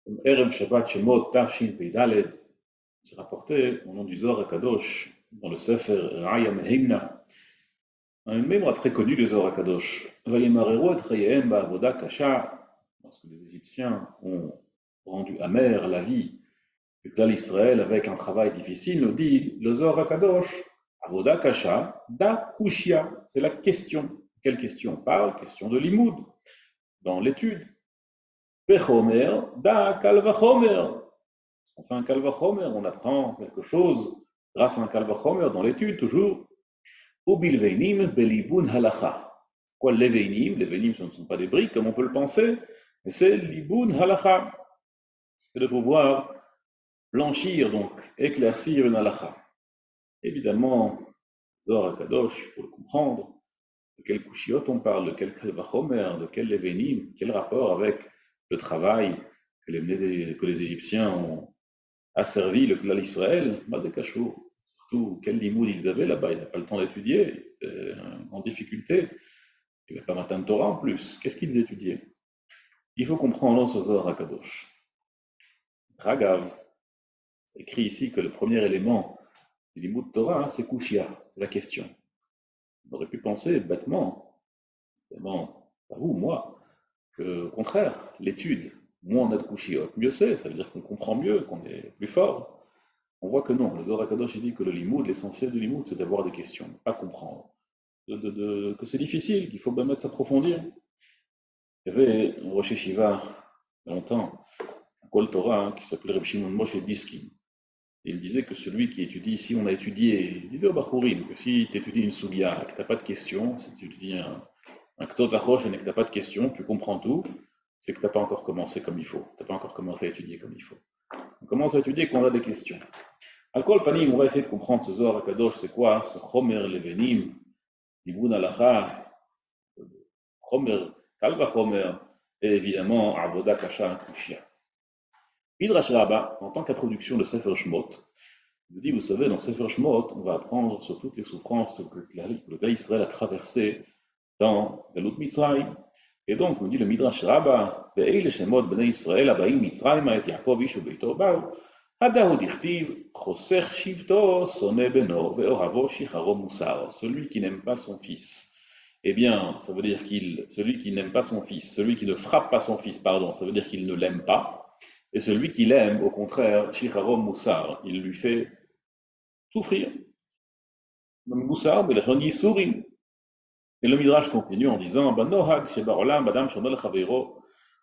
Erev Shabbat Shemot Tafshin Peidaled, c'est rapporté au nom du Zohar HaKadosh dans le Sefer Raya Mehimna, un mémoire très connu du Zohar HaKadosh. Vayemareru et Chayehem Ba'avoda Kasha, lorsque les Égyptiens ont rendu amère la vie du Klal Israël avec un travail difficile, nous dit le Zohar HaKadosh, Avoda Kasha, Da Kushia, c'est la question. Quelle question on parle? Question de limoud, dans l'étude. Bechomer, Da Kalvachomer. On fait un kalvachomer, on apprend quelque chose grâce à un kalvachomer dans l'étude, toujours. Ou bilveinim belibun halacha. Quoi, les veinim? Les veinim, ce ne sont pas des briques, comme on peut le penser, mais c'est libun halacha. C'est de pouvoir blanchir, donc éclaircir une halacha. Évidemment, Zohar HaKadosh, il faut le comprendre, de quel kushiot on parle, de quel kalvachomer, de quel levénim, quel rapport avec le travail que les Égyptiens ont asservi le Klal Israël, Mazekachou. Surtout, quel limoud ils avaient là-bas, ils n'avaient pas le temps d'étudier, ils étaient en difficulté, il n'y avait pas matin de Torah en plus, qu'est-ce qu'ils étudiaient? Il faut comprendre ce Zohar HaKadosh. Ragav, écrit ici que le premier élément du limoud Torah, c'est Kushia, c'est la question. On aurait pu penser bêtement, évidemment, pas vous, moi, que au contraire, l'étude, moins on a de Kushiot, mieux c'est, ça veut dire qu'on comprend mieux, qu'on est plus fort. On voit que non, le Zohar HaKadosh dit que le limoud, l'essentiel du limoud, c'est d'avoir des questions, pas comprendre. Que c'est difficile, qu'il faut bien mettre s'approfondir. Il y avait un Rosh Yeshiva, il y a longtemps, un Kol Torah, qui s'appelait Reb Shimon Moshe Diskin. Et il disait que celui qui étudie, ici on a étudié, il disait au Bachourim, que si tu étudies une Sougia, que tu n'as pas de questions, si tu étudies un Ktsot Achosh et que tu n'as pas de questions, tu comprends tout, c'est que tu n'as pas encore commencé comme il faut. Tu n'as pas encore commencé à étudier comme il faut. On commence à étudier quand on a des questions. Al-Kol Panim, on va essayer de comprendre ce Zohar HaKadosh, c'est quoi ce Chomer Levenim, Libun Halacha, Chomer, Kalva Chomer, et évidemment Avoda Kasha Kushia. Midrash Rabbah, en tant qu'introduction de Sefer Shmot, il nous dit, vous savez, dans Sefer Shmot, on va apprendre sur toutes les souffrances que le Klal Israël a traversées dans Galut Mitzrayim. Et donc, nous dit le Midrash Rabbah, Ve'eil Shemot Bnei Israël Abaim Mitzrayim et Yaakov Ish Ubeito Baou, Hadahu Dichtiv, Chosech Shivto, Soné Beno, Ve'ohavo Shicharo Musar. Celui qui n'aime pas son fils. Eh bien, ça veut dire celui qui n'aime pas son fils, celui qui ne frappe pas son fils, pardon, ça veut dire qu'il ne l'aime pas. Et celui qui l'aime, au contraire, Shicharo Musar, il lui fait souffrir. Musar, mais la chanson sourit. Et le Midrash continue en disant, Banohag, Shebarolam, Badam Shonol Chaveiro,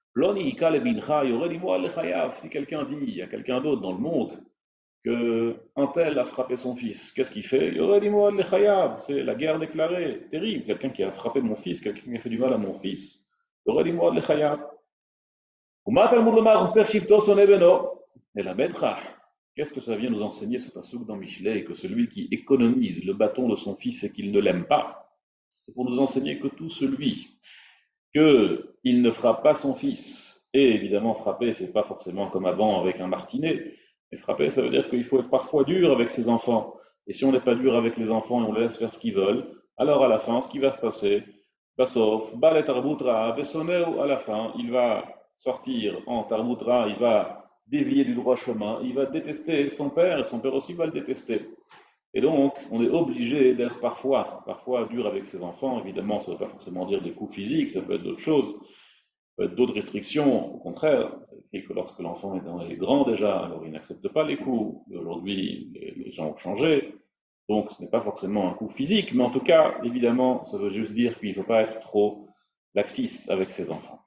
si quelqu'un dit à quelqu'un d'autre dans le monde qu'un tel a frappé son fils, qu'est-ce qu'il fait? C'est la guerre déclarée, terrible. Quelqu'un qui a frappé mon fils, quelqu'un qui a fait du mal à mon fils. Et la Betra, qu'est-ce que ça vient nous enseigner ce passouk dans Michelet, que celui qui économise le bâton de son fils et qu'il ne l'aime pas, c'est pour nous enseigner que tout celui qu'il ne frappe pas son fils. Et évidemment, frapper, c'est pas forcément comme avant avec un martinet. Mais frapper, ça veut dire qu'il faut être parfois dur avec ses enfants. Et si on n'est pas dur avec les enfants et on les laisse faire ce qu'ils veulent, alors à la fin, ce qui va se passer, sauf Balet Tarboutra, Vesoneu, à la fin, il va sortir en Tarboutra, il va dévier du droit chemin, il va détester son père et son père aussi va le détester. Et donc, on est obligé d'être parfois dur avec ses enfants. Évidemment, ça ne veut pas forcément dire des coups physiques, ça peut être d'autres choses, ça peut être d'autres restrictions. Au contraire, c'est écrit que lorsque l'enfant est grand déjà, alors il n'accepte pas les coups. Aujourd'hui, les gens ont changé. Donc, ce n'est pas forcément un coup physique, mais en tout cas, évidemment, ça veut juste dire qu'il ne faut pas être trop laxiste avec ses enfants.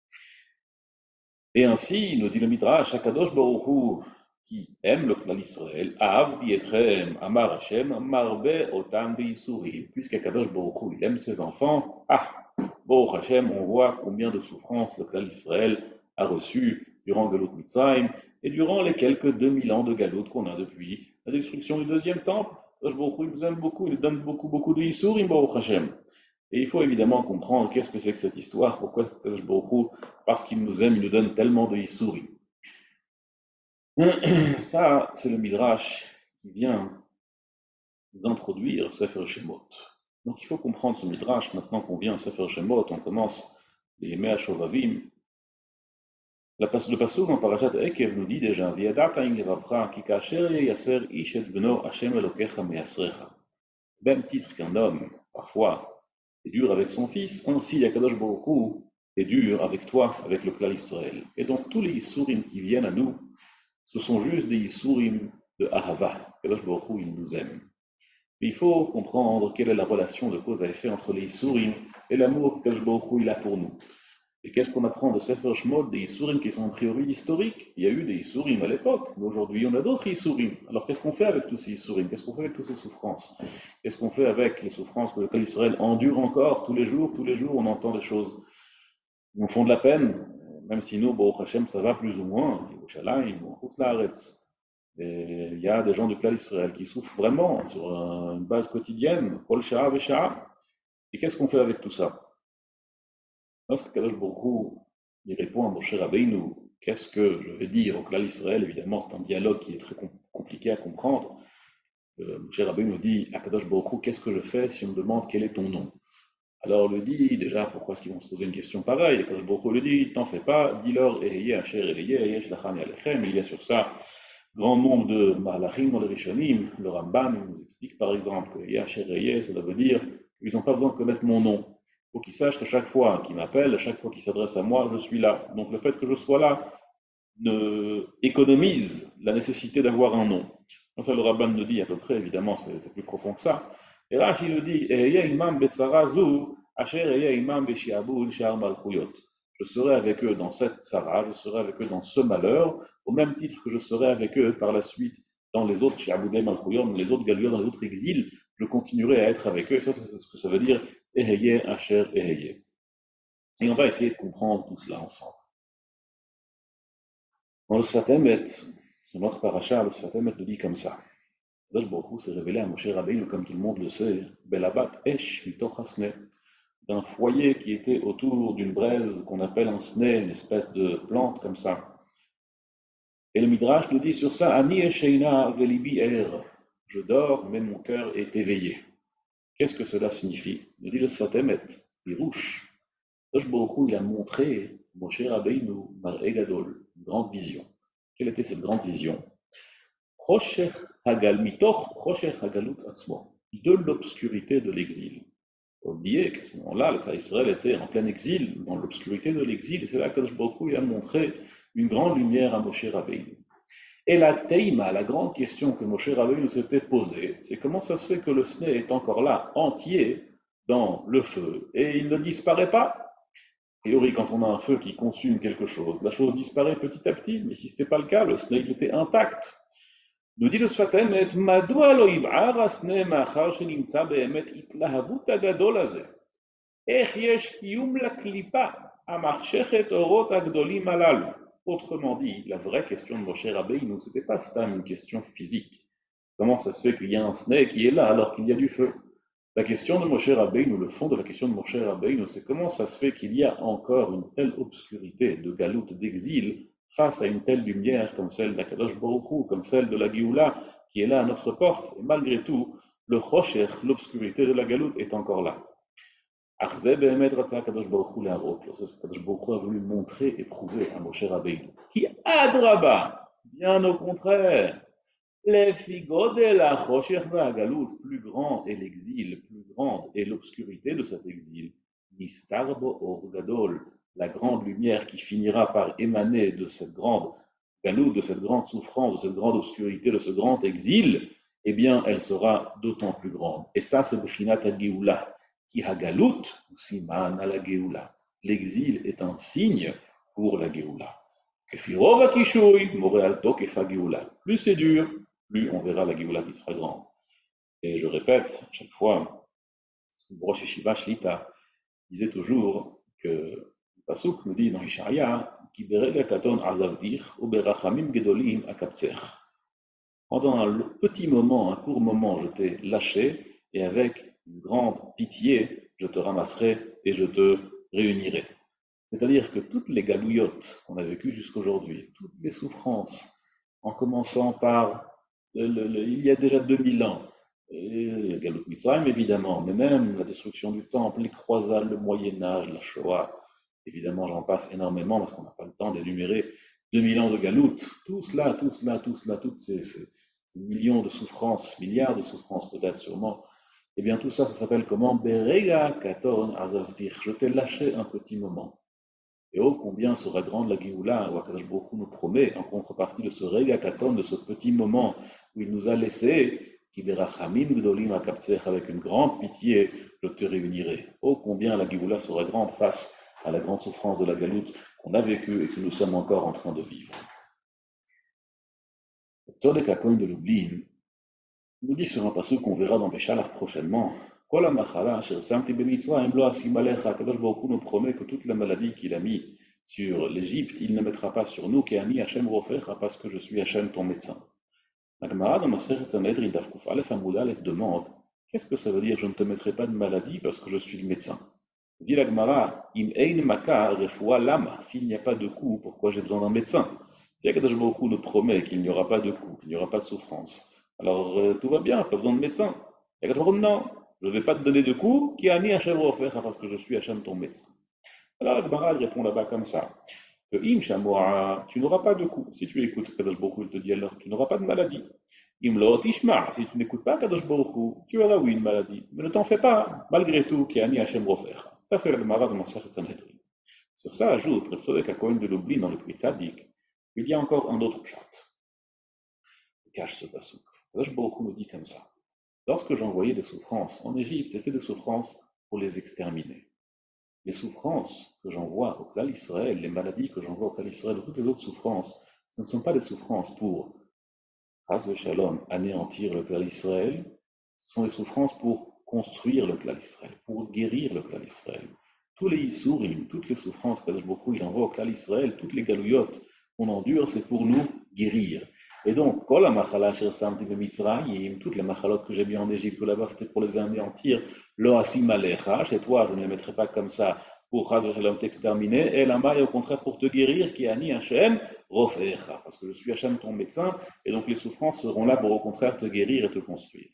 Et ainsi, il nous dit le Midrash, Akadosh Baruch Hu, qui aime le Klal Israël, Av Dietrem, Amar Hashem, Marbe Otam Beisourim, puisqu'Akadosh Baruch Hu, il aime ses enfants, Baruch Hashem, on voit combien de souffrances le Klal Israël a reçu durant Galut Mitzrayim et durant les quelques 2000 ans de Galut qu'on a depuis la destruction du deuxième temple. Akadosh Baruch Hu, il nous aime beaucoup, il nous donne beaucoup de Yisurim, Baruch Hashem. Et il faut évidemment comprendre qu'est-ce que c'est que cette histoire, pourquoi Akadosh Baruch Hu, parce qu'il nous aime, il nous donne tellement de Yisurim. Ça, c'est le Midrash qui vient d'introduire Sefer Shemot. Donc il faut comprendre ce Midrash. Maintenant qu'on vient à Sefer Shemot, on commence les Yemei HaShovavim. Le passage dans Parashat Ekev nous dit déjà, Viadata in levavcha ki kasher yaser ish et beno Hashem elokecha me'asrecha. Même titre qu'un homme, parfois, est dur avec son fils, ainsi Akadosh Baruch Hu est dur avec toi, avec le clan Israël. Et donc tous les Issourim qui viennent à nous, ce sont juste des Issourim de Ahava. Akadosh Baruch Hu, il nous aime. Mais il faut comprendre quelle est la relation de cause à effet entre les Issourim et l'amour qu'Akadosh Baruch Hu il a pour nous. Et qu'est-ce qu'on apprend de Sefer Shemot, des Issourim qui sont a priori historiques? Il y a eu des Issourim à l'époque, mais aujourd'hui on a d'autres Issourim. Alors qu'est-ce qu'on fait avec tous ces Issourim? Qu'est-ce qu'on fait avec toutes ces souffrances? Qu'est-ce qu'on fait avec les souffrances que le peuple d'Israël endure encore tous les jours on entend des choses qui nous font de la peine, même si nous, Baruch Hashem, ça va plus ou moins, Yerushalayim ou Chutz Laaretz. Et il y a des gens du peuple d'Israël qui souffrent vraiment sur une base quotidienne, Kol Sha'a Vesha'a. Et qu'est-ce qu'on fait avec tout ça? Lorsque Kadosh Baruch Hu, il répond à Moshe Rabbeinu, qu'est-ce que je vais dire au clan d'Israël? Évidemment, c'est un dialogue qui est très compliqué à comprendre. Moshe Rabbeinu dit à Kadosh Baruch Hu, qu'est-ce que je fais si on me demande quel est ton nom? Alors on lui dit déjà pourquoi est-ce qu'ils vont se poser une question pareille? Et Kadosh Baruch Hu lui dit, t'en fais pas, dis-leur Eheye Asher Eleye, Yesh Lachan Yalechem. Il y a sur ça grand nombre de Malachim dans les Rishonim. Le Ramban nous explique par exemple que Eheye Asher Eleye, cela veut dire qu'ils n'ont pas besoin de connaître mon nom. Il faut qu'ils sachent que chaque fois qu'ils m'appellent, chaque fois qu'ils s'adressent à moi, je suis là. Donc le fait que je sois là économise la nécessité d'avoir un nom. Comme ça, le rabbin nous dit à peu près, évidemment, c'est plus profond que ça. Et là, il nous dit, je serai avec eux dans cette Sarah, je serai avec eux dans ce malheur, au même titre que je serai avec eux par la suite dans les autres les autres Galiot, dans les autres exils, je continuerai à être avec eux. Ça, c'est ce que ça veut dire, Eheye, Asher, Eheye. Et on va essayer de comprendre tout cela ensemble. Dans le Sfat Emet, c'est notre paracha, le Sfat Emet nous dit comme ça. Kadosh Baruch Hu s'est révélé à Moshe Rabbeinu, comme tout le monde le sait, Belabat Esh mitoch hasne, d'un foyer qui était autour d'une braise qu'on appelle un sne, une espèce de plante comme ça. Et le Midrash nous dit sur ça, Ani esheina velibi er, je dors, mais mon cœur est éveillé. Qu'est-ce que cela signifie? Nous dit le Sfat Emet, Pirouche. Kadosh Baruch Hu, il a montré Moshe Rabbeinu Mar'e Gadol, une grande vision. Quelle était cette grande vision? De l'obscurité de l'exil. Oubliez qu'à ce moment-là, l'État d'Israël était en plein exil, dans l'obscurité de l'exil, et c'est là que Kadosh Baruch Hu a montré une grande lumière à Moshe Rabbeinu. Et la teima, la grande question que Moshe Rabbeinu s'était posée, c'est comment ça se fait que le Sne est encore là, entier, dans le feu, et il ne disparaît pas? A priori, quand on a un feu qui consume quelque chose, la chose disparaît petit à petit, mais si ce n'était pas le cas, le Sne était intact. nous dit le Sfat Emet, מדוע לא יבער הסנה מאחר שנמצא באמת התלהבות הגדול הזה? איך יש קיום לקליפה המחשכת אורות הגדולים הללו? Autrement dit, la vraie question de Moshe Rabbeinu, ce n'était pas ça une question physique. Comment ça se fait qu'il y a un snake qui est là alors qu'il y a du feu? La question de Moshe Rabbeinu, le fond de la question de Moshe Rabbeinu, c'est comment ça se fait qu'il y a encore une telle obscurité de galoute, d'exil, face à une telle lumière comme celle d'Akadosh Baruch Hu, comme celle de la Géoula qui est là à notre porte, et malgré tout, le Chosher, l'obscurité de la galoute est encore là. Achze be'emet ratza Akadosh Baruch Hu le'arot, Akadosh Baruch Hu a voulu montrer et prouver à Moshe Rabbeinu, qui adraba, bien au contraire, les figodel la Chosher ve'agalut, plus grand est l'exil, plus grande est l'obscurité de cet exil. Nistarbo or gadol, la grande lumière qui finira par émaner de cette grande galout, de cette grande souffrance, de cette grande obscurité, de ce grand exil, eh bien, elle sera d'autant plus grande. Et ça, c'est Bchinat ha-Geoula, qui ha-Galut siman à la Geoula. L'exil est un signe pour la Geoula. Kefirov ha-Kishui, Moréal Tokef ha-Geoula. Plus c'est dur, plus on verra la Géoula qui sera grande. Et je répète, chaque fois, Rosh Yeshiva Shlita disait toujours que le Pasuk nous dit dans Ishaïa, Ki berega katon azavdir, ou berachamim gedolim akaptser. Pendant un petit moment, un court moment, je t'ai lâché, et avec une grande pitié, je te ramasserai et je te réunirai. C'est-à-dire que toutes les galouillottes qu'on a vécues jusqu'aujourd'hui, toutes les souffrances, en commençant par il y a déjà 2000 ans, et Galout Mitzrayim évidemment, mais même la destruction du temple, les croisades, le Moyen-Âge, la Shoah, Évidemment, j'en passe énormément parce qu'on n'a pas le temps d'énumérer 2000 ans de galoute. Tout cela, tout cela, tout cela, toutes ces millions de souffrances, milliards de souffrances peut-être sûrement. Eh bien, tout ça, ça s'appelle comment? Berega katon azavtir. Je t'ai lâché un petit moment. Et oh, combien sera grande la Géoula, où Akadosh Baruch Hu nous promet, en contrepartie de ce Rega Katon, de ce petit moment où il nous a laissé, qui berachamim gdolim akaptzech, avec une grande pitié, je te réunirai. Oh, combien la Géoula sera grande face à la grande souffrance de la galoute qu'on a vécue et que nous sommes encore en train de vivre. Tzodek HaKohen de Lublin nous dit sur un passage qu'on verra dans Béchalach prochainement. Kol hamachala asher samti b'mitzrayim lo asim alecha. Akadosh Baruch Hu nous promet que toute la maladie qu'il a mis sur l'Égypte, il ne mettra pas sur nous, Ke'ani Hashem rofecha, parce que je suis Hashem ton médecin. La Gemara dans Masechet Sanhedrin Daf Kuf Aleph Amud Aleph demande qu'est-ce que ça veut dire je ne te mettrai pas de maladie parce que je suis le médecin? Dit la Gemara, im ein maka refoua lama, s'il n'y a pas de coup, pourquoi j'ai besoin d'un médecin? Si Akadosh Baruch Hu nous promet qu'il n'y aura pas de coup, qu'il n'y aura pas de souffrance, alors tout va bien, pas besoin de médecin. Et Akadosh Baruch Hu, non, je ne vais pas te donner de coup, Ke'ani Hashem rofecha, parce que je suis Hashem ton médecin. Alors la Gemara répond là-bas comme ça. Que im shamoa, tu n'auras pas de coup. Si tu écoutes Kadosh Baruch Hu, il te dit alors tu n'auras pas de maladie. Im lo tishma, si tu n'écoutes pas Kadosh Baruch Hu, tu auras oui une maladie. Mais ne t'en fais pas, malgré tout, qui ani Hashem rofer. Ça c'est la Gemara de Masechet Sanhedrin. Sur ça ajoute Reb Tzodek HaKohen de Lublin dans le Pri Tzadik, il y a encore un autre pshat. Il cache ce pasuk. Kadosh Baruch Hu nous dit comme ça. Lorsque j'envoyais des souffrances en Égypte, c'était des souffrances pour les exterminer. Les souffrances que j'envoie au Klal Israël, les maladies que j'envoie au Klal Israël, toutes les autres souffrances, ce ne sont pas des souffrances pour, Chas Shalom, anéantir le Klal Israël, ce sont des souffrances pour construire le Klal Israël, pour guérir le Klal Israël. Tous les Issourim, toutes les souffrances qu'Akadosh Baruch Hu il envoie au Klal Israël, toutes les galouyotes qu'on endure, c'est pour nous guérir. Et donc, toutes les machalot que j'ai mis en Égypte, que là-bas c'était pour les anéantir, lo asim alecha, chez toi je ne les mettrai pas comme ça pour t'exterminer, et là-bas, au contraire pour te guérir, qui ani Hashem, rofecha, parce que je suis Hashem ton médecin, et donc les souffrances seront là pour au contraire te guérir et te construire.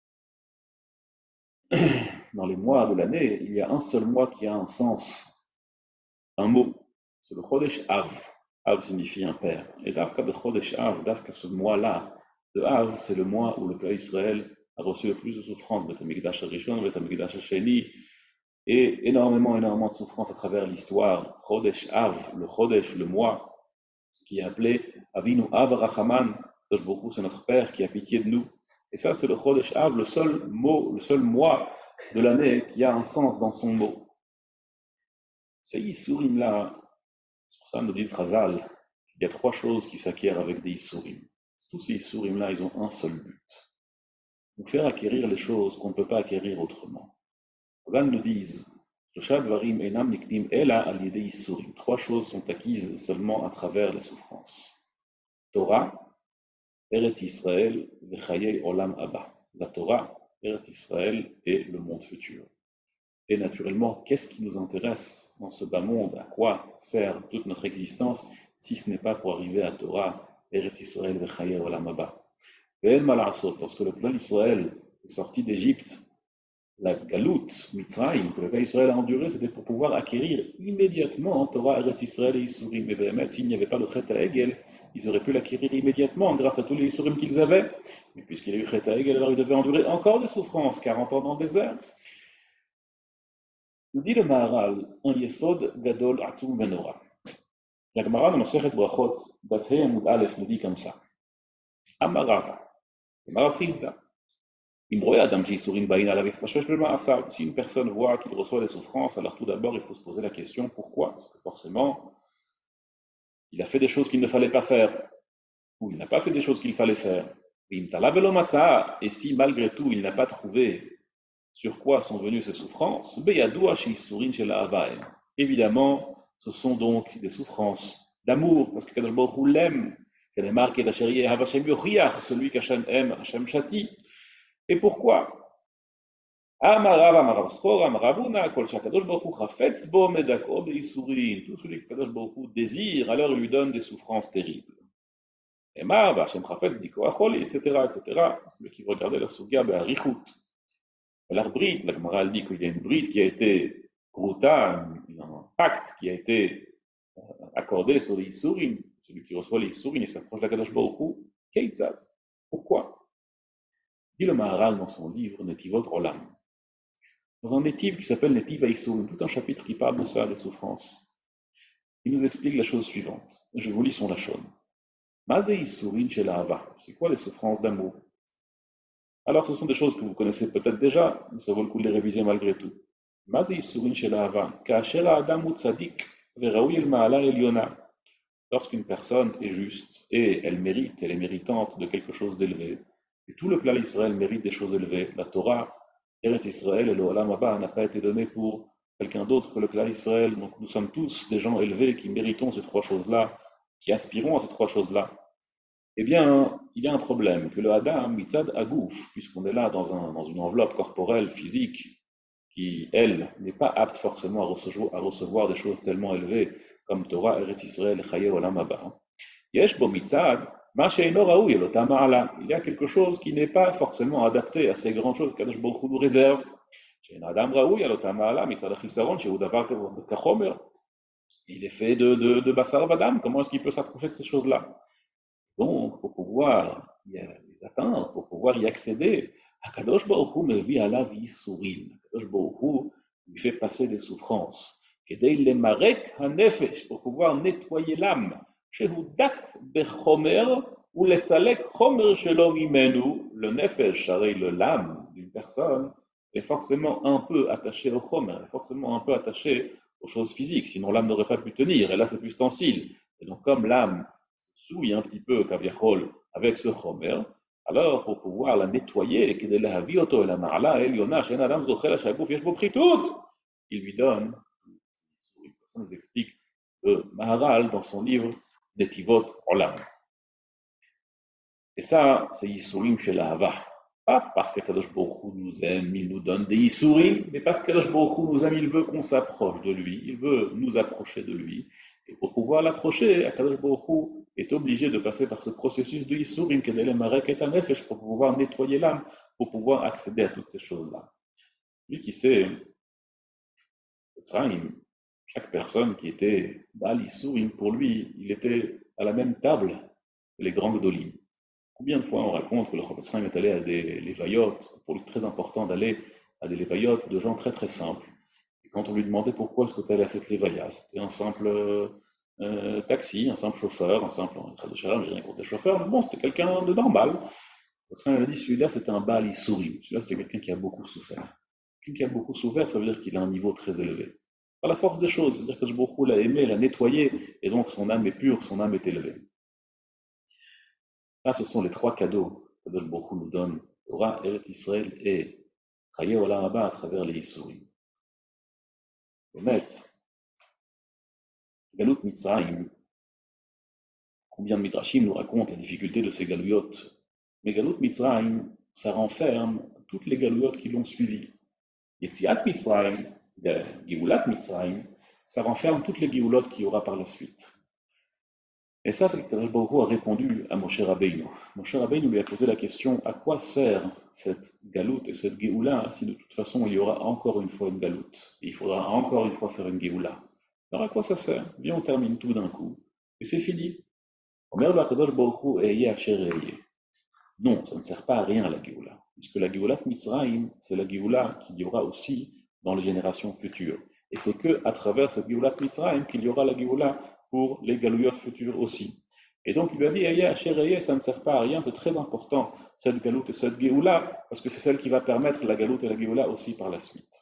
Dans les mois de l'année, il y a un seul mois qui a un sens, un mot, c'est le Chodesh Av. Av signifie un père. Et Davka de Chodesh Av, Davka ce mois-là, de Av, c'est le mois où le peuple Israël a reçu le plus de souffrances, Bet HaMikdash Rishon, Bet HaMikdash Sheni, et énormément de souffrances à travers l'histoire. Chodesh Av, le Chodesh, le mois, qui est appelé Avinu Av Rachaman, c'est notre Père qui a pitié de nous. Et ça, c'est le Chodesh Av, le seul mot, le seul mois de l'année qui a un sens dans son mot. Ces Issourim-là, sur ça nous disent Chazal, qu'il y a trois choses qui s'acquièrent avec des Issourim. Tous ces Issourim-là, ils ont un seul but. Nous faire acquérir les choses qu'on ne peut pas acquérir autrement. Chazal nous disent, trois choses sont acquises seulement à travers les souffrances. Torah, Eretz Israël, Vechayei Olam Abba. La Torah, Eretz Israël et le monde futur. Et naturellement, qu'est-ce qui nous intéresse dans ce bas monde? À quoi sert toute notre existence si ce n'est pas pour arriver à Torah, Eretz Israël, Vechayei Olam Abba? Ve'en malasot, lorsque le clan Israël est sorti d'Égypte, la galoute, Mitzrayim, que le clan Israël a enduré, c'était pour pouvoir acquérir immédiatement Torah, Eretz Israël et Isurim. Mais Béhémet, s'il n'y avait pas le Chet HaEgel, ils auraient pu l'acquérir immédiatement grâce à tous les Isurim qu'ils avaient. Mais puisqu'il y a eu Chet HaEgel, alors ils devaient endurer encore des souffrances, 40 ans dans le désert. Nous dit le Maharal, un Yesod Gadol Atzum Benora. La Gemara dans Masechet Brachot, Daf He Amud Aleph, nous dit comme ça. Amarava, Amarav Chizda. Si une personne voit qu'il reçoit des souffrances, alors tout d'abord il faut se poser la question pourquoi? Parce que forcément, il a fait des choses qu'il ne fallait pas faire, ou il n'a pas fait des choses qu'il fallait faire. Et si malgré tout il n'a pas trouvé sur quoi sont venues ces souffrances, évidemment, ce sont donc des souffrances d'amour, parce que Kadosh Baruch Hu l'aime. Celui qu'Hachem aime, Hachem châtie. Et pourquoi? Tout celui que Kadosh Baruch Hu désire, alors il lui donne des souffrances terribles. Et Hachem Chafetz dit etc., etc. Celui qui regardait la Sugia Be'arichut. L'arbrit, la Gemara dit qu'il y a une brite qui a été brutale, pacte qui a été accordé sur les Issourim, celui qui reçoit les Issourim et s'approche d'Akadosh Baruch Hu, Keitzad. Pourquoi? Dit le Maharal dans son livre Netivot Olam. Dans un Netiv qui s'appelle Netiv Aïsourim, tout un chapitre qui parle de ça, des souffrances, il nous explique la chose suivante. Je vous lis son lachon. Maze Issourim shel Ahava. C'est quoi les souffrances d'amour? Alors, ce sont des choses que vous connaissez peut-être déjà, mais ça vaut le coup de les réviser malgré tout. Maze Issourim shel Ahava. Ka'asher ha'adam hu tzadik ve'raoui el ma'ala elyona. Lorsqu'une personne est juste et elle mérite, elle est méritante de quelque chose d'élevé, et tout le clan Israël mérite des choses élevées, la Torah, Eretz Israël et le Olam Haba n'a pas été donné pour quelqu'un d'autre que le clan Israël, donc nous sommes tous des gens élevés qui méritons ces trois choses-là, qui aspirons à ces trois choses-là. Eh bien, il y a un problème, que le Adam, Mitzad Agouf, puisqu'on est là dans une enveloppe corporelle, physique, qui, elle, n'est pas apte forcément à recevoir des choses tellement élevées comme Torah, Eretz Israël, Chaye Olam Haba. Yesh bo mitzad, ma she'eino raoui el otam ma'ala. Il y a quelque chose qui n'est pas forcément adapté à ces grandes choses qu'Akadosh Baruch Hu nous réserve. She'en adam raoui el otam ma'ala, mitzad achisaron, she'u davar kachomer. Il est fait de basar vadam. Comment est-ce qu'il peut s'approcher de ces choses-là? Donc, pour pouvoir les atteindre, pour pouvoir y accéder, Akadosh Baruch Hu mevi alav yisurin. Akadosh Baruch Hu lui fait passer des souffrances. Kedei lemarek hanefesh, pour pouvoir nettoyer l'âme. Shehu dak bechomer, ou lesalek chomer shelo mimenu. Le nefesh, le l'âme d'une personne, est forcément un peu attaché au chomer, est forcément un peu attaché aux choses physiques, sinon l'âme n'aurait pas pu tenir, et là c'est ustensile. Et donc comme l'âme souille un petit peu Kaviachol avec ce chomer, alors pour pouvoir la nettoyer, il lui donne, ça nous explique le Maharal dans son livre Netivot Olam. Et ça, c'est Yisurim chez l'Ahava. Pas parce que Kadosh Baruch Hu nous aime, il nous donne des Yisurim, mais parce que Kadosh Baruch Hu nous aime, il veut qu'on s'approche de lui, il veut nous approcher de lui. Et pour pouvoir l'approcher, Kadosh Baruch Hu est obligé de passer par ce processus de Yisurim, pour pouvoir nettoyer l'âme, pour pouvoir accéder à toutes ces choses-là. Lui qui sait, chaque personne qui était Baal Yisurim, pour lui, il était à la même table que les grands Gdolim. Combien de fois on raconte que le Chofetz Chaim est allé à des lévayotes, pour lui très important d'aller à des lévayotes de gens très très simples. Et quand on lui demandait pourquoi est-ce que tu allais à cette lévaya, c'était un simple taxi, un simple chauffeur, un simple, j'ai rien contre les chauffeurs, mais bon, c'était quelqu'un de normal. Le Chofetz Chaim a dit, celui-là c'était un Baal Issourim, celui-là c'est quelqu'un qui a beaucoup souffert. Quelqu'un qui a beaucoup souffert, ça veut dire qu'il a un niveau très élevé. Par la force des choses, c'est-à-dire que Jbokhou l'a aimé, l'a nettoyé, et donc son âme est pure, son âme est élevée. Là, ce sont les trois cadeaux que Kadosh Baruch Hu nous donne, Torah, Eretz Israël et Chaye Olam Haba à travers les Issourim. Honnête, Galout Mitzrayim, combien de Midrashim nous racontent la difficulté de ces galouyot. Mais Galout Mitzrayim, ça renferme toutes les galouyot qui l'ont suivi. Yetziat Mitzrayim, Geulat Mitzrayim, ça renferme toutes les Geulot qu'il y aura par la suite. Et ça, c'est que Kadosh Baruch Hu a répondu à Moshe Rabbeinu. Moshe Rabbeinu lui a posé la question, à quoi sert cette galoute et cette Géoula si de toute façon il y aura encore une fois une galoute et il faudra encore une fois faire une Géoula? Alors à quoi ça sert? Bien, on termine tout d'un coup et c'est fini. Omer Kadosh Baruch Hu eye asher eye. Non, ça ne sert pas à rien la Géoula, puisque la Géoula Mitzrayim, c'est la Géoula qu'il y aura aussi dans les générations futures. Et c'est que à travers cette Géoula Mitzrayim qu'il y aura la Géoula pour les Galouyot futures aussi. Et donc il lui a dit, ça ne sert pas à rien, c'est très important, cette Galoute et cette Géoula, parce que c'est celle qui va permettre la Galoute et la Géoula aussi par la suite.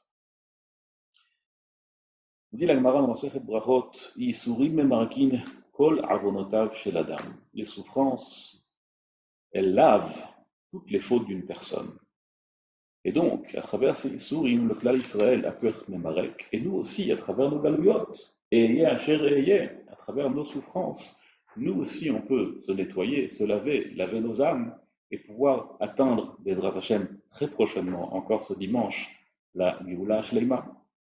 Il dit la Gemara dans Masechet Brachot, Yisurim memarkin kol avonotav shel adam. Les souffrances, elles lavent toutes les fautes d'une personne. Et donc, à travers ces Yisurim, le clan Israël a pu être memarek, et nous aussi, à travers nos Galouyot, et à travers nos souffrances, nous aussi on peut se nettoyer, se laver, laver nos âmes et pouvoir atteindre, Bezrat Hashem, très prochainement, encore ce dimanche, la Géoula Shleima.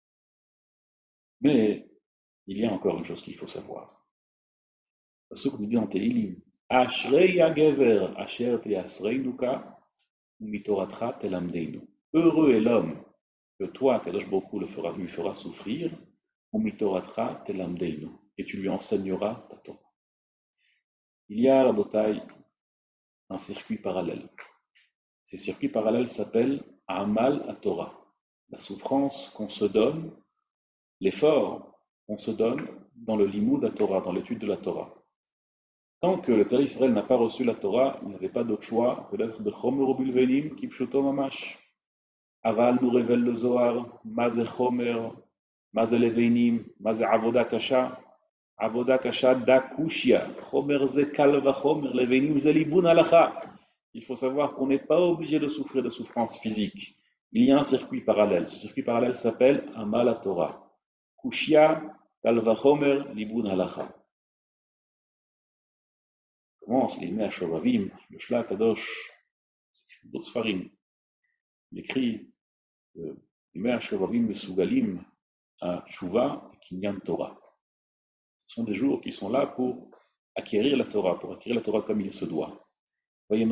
Mais il y a encore une chose qu'il faut savoir. Pasuk nous dit en Teilim, Ashrei Gever Asher Teasreinuka Mitoratcha Telamdeinu. Heureux est l'homme que toi, Kadosh Baruch Hu, lui fera souffrir, Umitoratcha telamdeinu, et tu lui enseigneras ta Torah. Il y a, Rabotai, un circuit parallèle. Ces circuits parallèles s'appellent Amal à Torah, la souffrance qu'on se donne, l'effort qu'on se donne dans le limoud à Torah, dans l'étude de la Torah. Tant que le Père Israël n'a pas reçu la Torah, il n'avait pas d'autre choix que d'être Bechomer ubulvenim kipshuto mamash. Aval nous révèle le Zohar, Maze Chomer, Maze Levenim, Maze Avoda Kasha, Avoda Kasha Dakushia, Chomer ze kal vachomer, Levenim ze libun halacha. Il faut savoir qu'on n'est pas obligé de souffrir de souffrances physiques. Il y a un circuit parallèle. Ce circuit parallèle s'appelle Amal à Torah. Kushia, kal vachomer, libun halacha. Commence l'Imé Shovavim, le Shla Kadosh, d'autres Sfarim. Il écrit que l'Imé Shovavim Mesugalim à Tshuva et Kinyan Torah. Ce sont des jours qui sont là pour acquérir la Torah comme il se doit. Il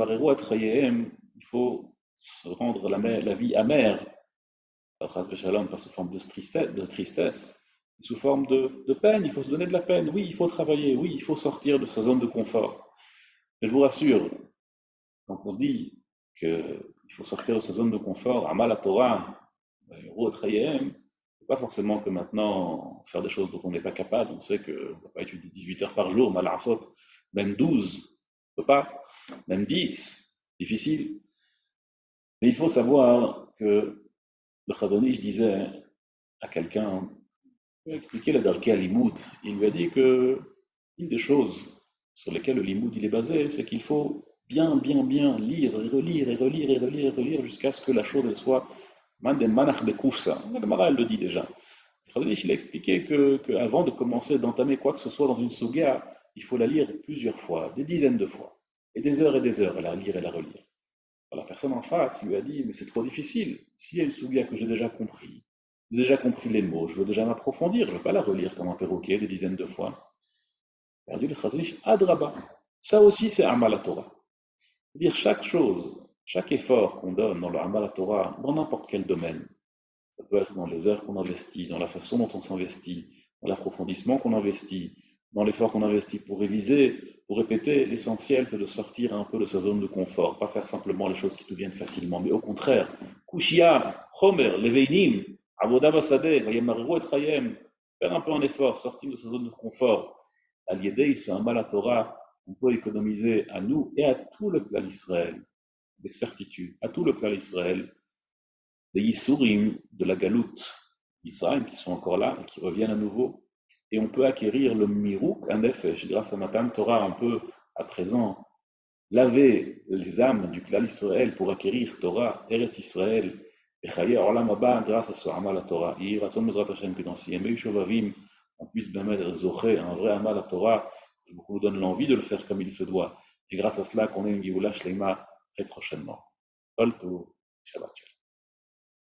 faut se rendre la vie amère, pas sous forme de tristesse, mais sous forme de peine. Il faut se donner de la peine. Oui, il faut travailler. Oui, il faut sortir de sa zone de confort. Mais je vous rassure, quand on dit qu'il faut sortir de sa zone de confort, Amal à Torah, c'est pas forcément que maintenant faire des choses dont on n'est pas capable. On sait qu'on ne peut pas étudier 18 heures par jour, mal à même 12, on ne peut pas, même 10, difficile. Mais il faut savoir que le Chazon Ish disait à quelqu'un, il a expliqué la Darkei Limoud, il lui a dit que une des choses sur lesquelles le Limoud il est basé, c'est qu'il faut bien lire et relire jusqu'à ce que la chose elle soit manach bekufsa. La Gemara elle le dit déjà. Il a expliqué qu'avant de commencer, d'entamer quoi que ce soit dans une sugia, il faut la lire plusieurs fois, des dizaines de fois, et des heures à la lire et la relire. Alors, la personne en face lui a dit, mais c'est trop difficile. S'il y a une sugia que j'ai déjà compris les mots, je veux déjà m'approfondir, je ne veux pas la relire comme un perroquet des dizaines de fois. Il a dit le Chazonish, Adraba. Ça aussi, c'est Amal à Torah. C'est-à-dire chaque chose, chaque effort qu'on donne dans le Amal à Torah, dans n'importe quel domaine, ça peut être dans les heures qu'on investit, dans la façon dont on s'investit, dans l'approfondissement qu'on investit, dans l'effort qu'on investit pour réviser, pour répéter. L'essentiel, c'est de sortir un peu de sa zone de confort, pas faire simplement les choses qui nous viennent facilement, mais au contraire, Kushia, Chomer, Leveinim, Avoda Basade, Vayemareru et Chayem, faire un peu un effort, sortir de sa zone de confort. À l'Yédei, c'est un mal à Torah, on peut économiser à nous et à tout le clan Israël, avec certitude, à tout le clan Israël, des Yisurim de la Galoute Israël qui sont encore là et qui reviennent à nouveau. Et on peut acquérir le Mirouk, un Nefesh. Grâce à Matan Torah, on peut à présent laver les âmes du clan Israël pour acquérir Torah, Eretz Israël, et Chaye Olam Haba grâce à ce Amal à Torah. Et Ratzon Mezrat Hashem que dans Siyemei Shovavim, on puisse bien mettre Zoché, un vrai Amal à Torah, qui nous donne l'envie de le faire comme il se doit. Et grâce à cela, qu'on ait une Géoula Shleima très prochainement. Kol Tov, Shabbat Shalom.